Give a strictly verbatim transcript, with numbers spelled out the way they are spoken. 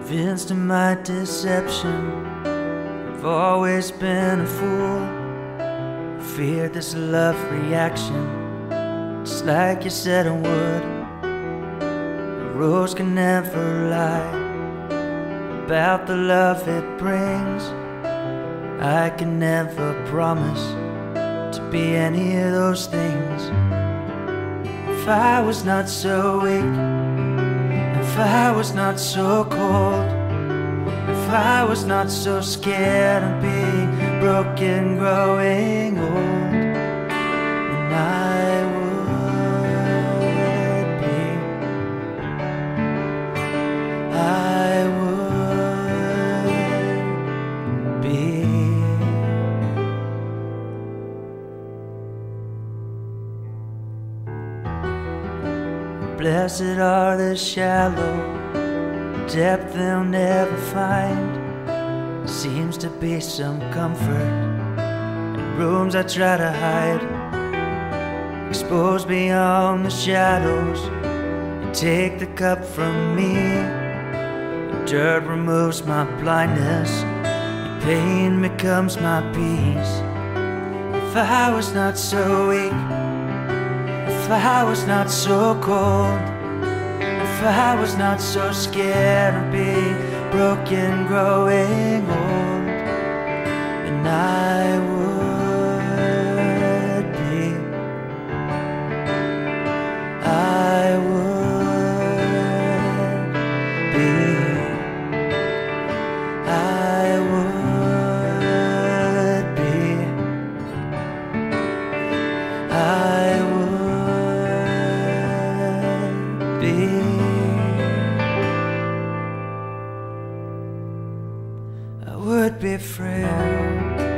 Convinced of my deception, I've always been a fool. Feared this love reaction, just like you said I would. A rose can never lie about the love it brings. I can never promise to be any of those things. If I was not so weak, if I was not so cold, if I was not so scared of being broken, growing old, then I would be, I would be. Blessed are the shallow, depth they'll never find. Seems to be some comfort in rooms I try to hide. Exposed beyond the shadows, you take the cup from me. Your dirt removes my blindness, your pain becomes my peace. If I was not so weak, if I was not so cold, if I was not so scared of being broken, growing old, then I would be, I would be, I would be, I would be. I would be frail,